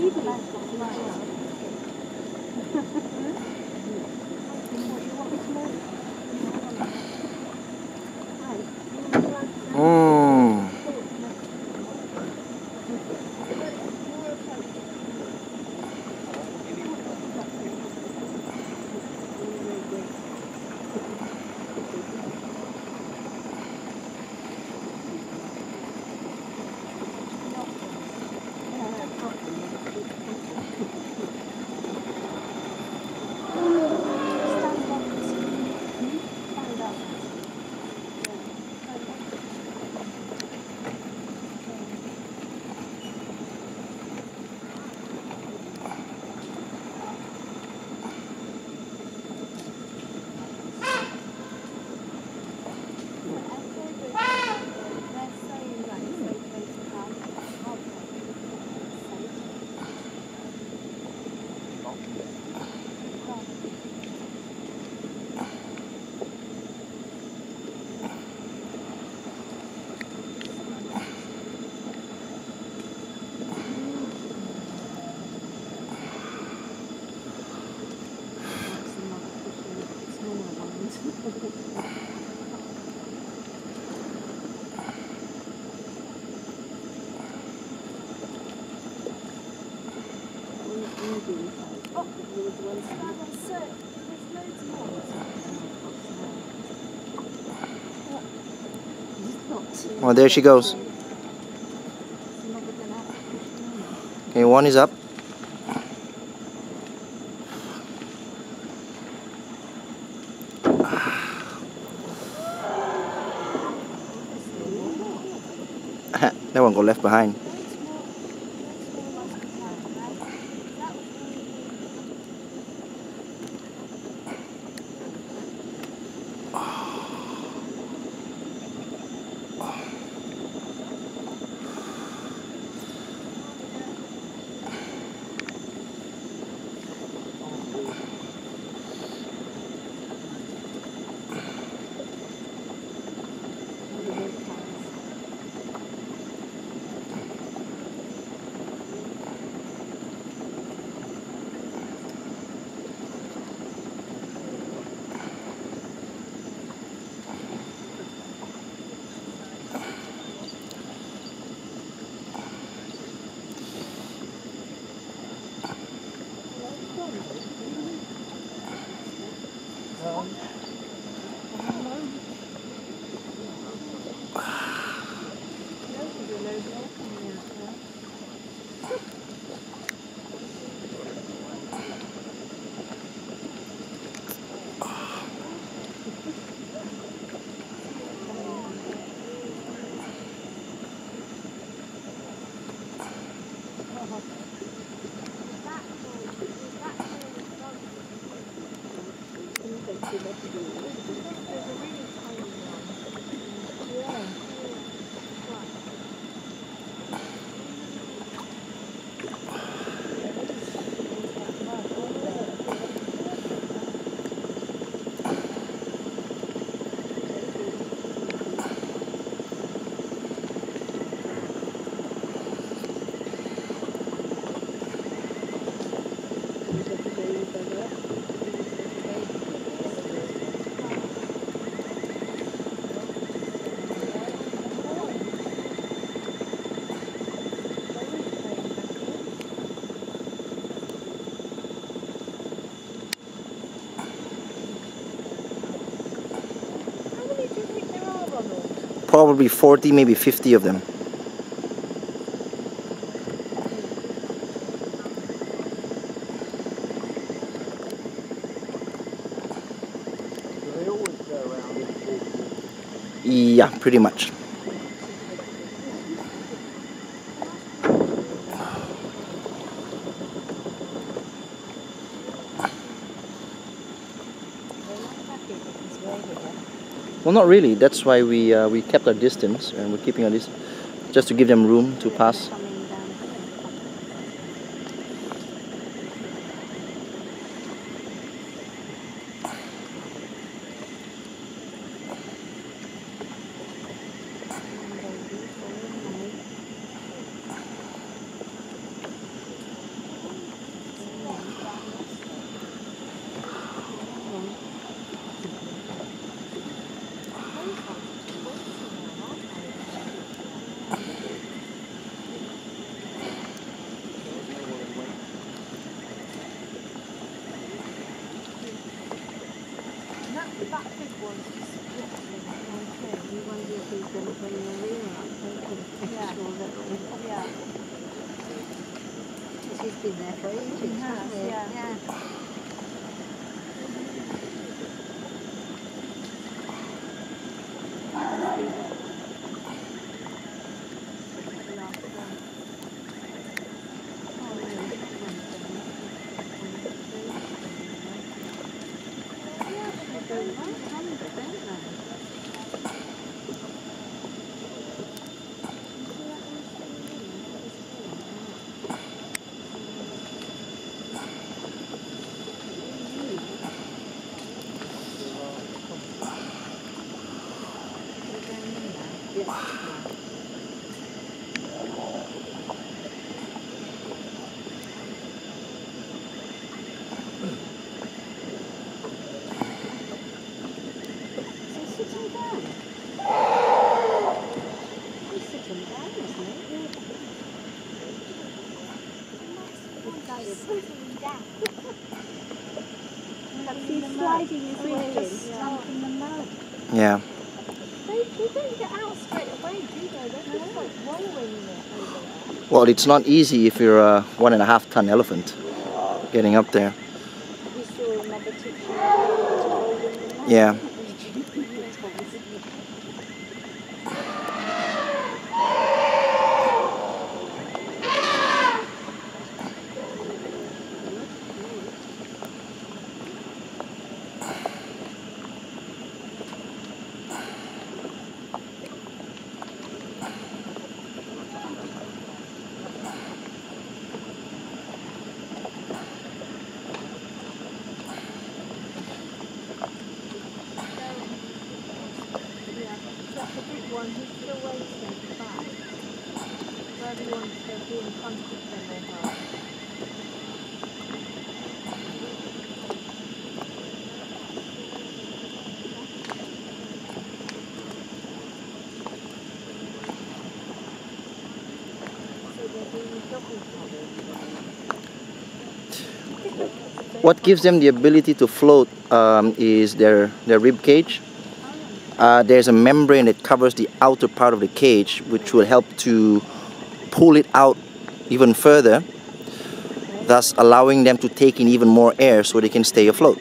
Oh, there she goes. Okay, one is up. That one got left behind. Probably 40, maybe 50 of them. Do they always go around in 40? Yeah, pretty much. Well, not really. That's why we kept our distance, and we're keeping our distance just to give them room to pass. Yeah. She's been there for ages, hasn't she? Yeah. He's sliding his way in the mud. Yeah. They don't get out straight away, do they? They're just like rolling it over there. Well, it's not easy if you're a 1.5 ton elephant getting up there. We saw another picture of rolling in the mud. Yeah. What gives them the ability to float is their rib cage. There's a membrane that covers the outer part of the cage, which will help to pull it out even further, thus allowing them to take in even more air so they can stay afloat.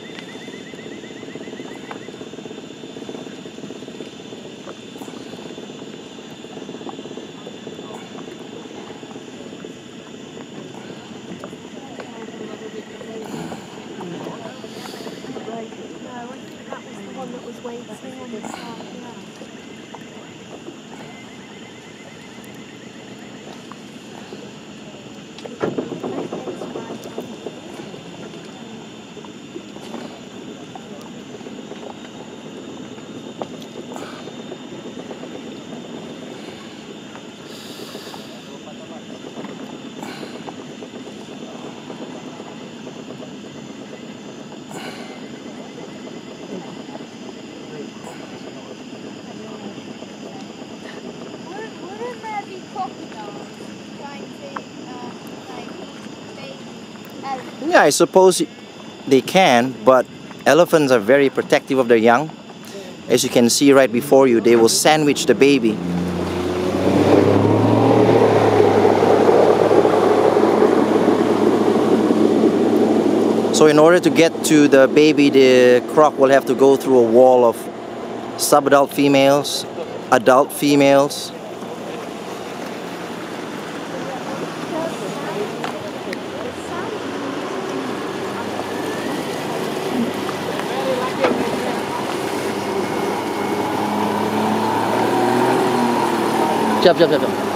Yeah, I suppose they can, but elephants are very protective of their young. As you can see right before you, they will sandwich the baby. So in order to get to the baby, the croc will have to go through a wall of subadult females, adult females. Jump, jump, jump, jump.